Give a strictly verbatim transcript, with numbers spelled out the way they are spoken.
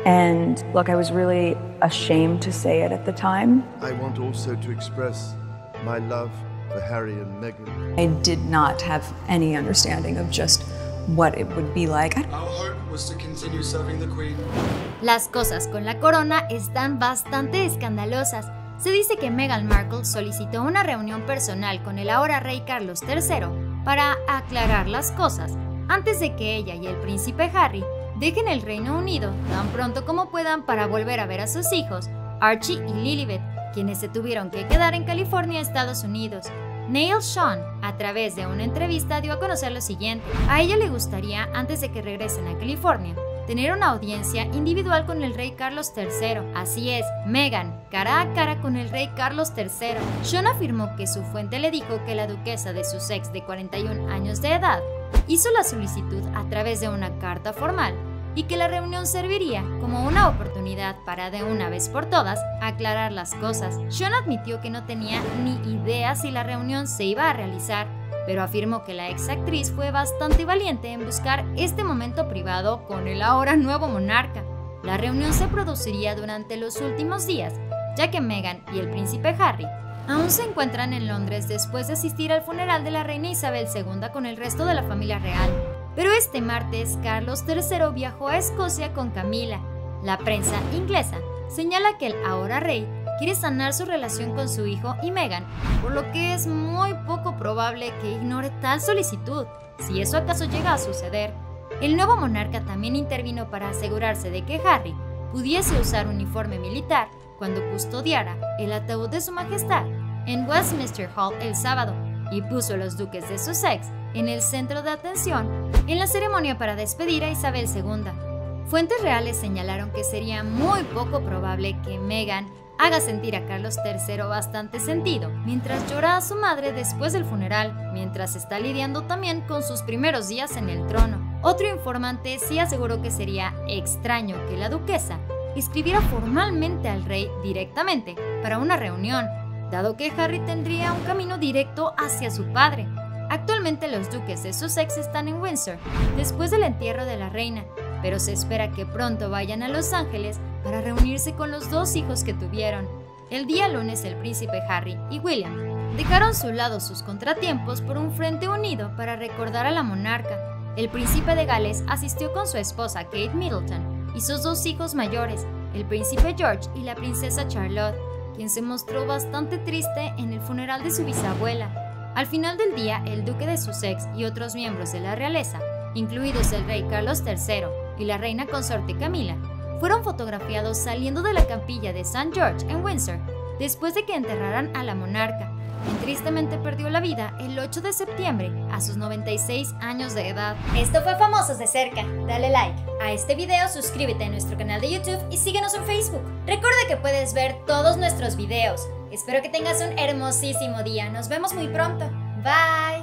And look, I was really ashamed to say it at the time. I want also to express my love for Harry and Meghan. I did not have any understanding of just what it would be like. Our hope was to continue serving the Queen. Las cosas con la corona están bastante escandalosas. Se dice que Meghan Markle solicitó una reunión personal con el ahora rey Carlos tercero para aclarar las cosas antes de que ella y el príncipe Harry dejen el Reino Unido tan pronto como puedan para volver a ver a sus hijos, Archie y Lilibet, quienes se tuvieron que quedar en California, Estados Unidos. Neil Sean, a través de una entrevista, dio a conocer lo siguiente. A ella le gustaría, antes de que regresen a California, tener una audiencia individual con el rey Carlos tercero. Así es, Meghan, cara a cara con el rey Carlos tercero. Sean afirmó que su fuente le dijo que la duquesa de Sussex, de cuarenta y un años de edad, hizo la solicitud a través de una carta formal y que la reunión serviría como una oportunidad para de una vez por todas aclarar las cosas. Sean admitió que no tenía ni idea si la reunión se iba a realizar, pero afirmó que la ex actriz fue bastante valiente en buscar este momento privado con el ahora nuevo monarca. La reunión se produciría durante los últimos días, ya que Meghan y el príncipe Harry aún se encuentran en Londres después de asistir al funeral de la reina Isabel segunda con el resto de la familia real. Pero este martes, Carlos tercero viajó a Escocia con Camila. La prensa inglesa señala que el ahora rey quiere sanar su relación con su hijo y Meghan, por lo que es muy poco probable que ignore tal solicitud, si eso acaso llega a suceder. El nuevo monarca también intervino para asegurarse de que Harry pudiese usar uniforme militar cuando custodiara el ataúd de su majestad en Westminster Hall el sábado, y puso a los duques de Sussex en el centro de atención en la ceremonia para despedir a Isabel segunda. Fuentes reales señalaron que sería muy poco probable que Meghan haga sentir a Carlos tercero bastante sentido mientras llora a su madre después del funeral, mientras está lidiando también con sus primeros días en el trono. Otro informante sí aseguró que sería extraño que la duquesa escribiera formalmente al rey directamente para una reunión, dado que Harry tendría un camino directo hacia su padre. Actualmente los duques de Sussex están en Windsor después del entierro de la reina, pero se espera que pronto vayan a Los Ángeles para reunirse con los dos hijos que tuvieron. El día lunes el príncipe Harry y William dejaron a su lado sus contratiempos por un frente unido para recordar a la monarca. El príncipe de Gales asistió con su esposa Kate Middleton y sus dos hijos mayores, el príncipe George y la princesa Charlotte, quien se mostró bastante triste en el funeral de su bisabuela. Al final del día, el duque de Sussex y otros miembros de la realeza, incluidos el rey Carlos tercero y la reina consorte Camila, fueron fotografiados saliendo de la capilla de Saint George en Windsor después de que enterraran a la monarca, quien tristemente perdió la vida el ocho de septiembre a sus noventa y seis años de edad. Esto fue Famosos de Cerca. Dale like a este video, suscríbete a nuestro canal de YouTube y síguenos en Facebook. Recuerda que puedes ver todos nuestros videos. Espero que tengas un hermosísimo día. Nos vemos muy pronto. Bye.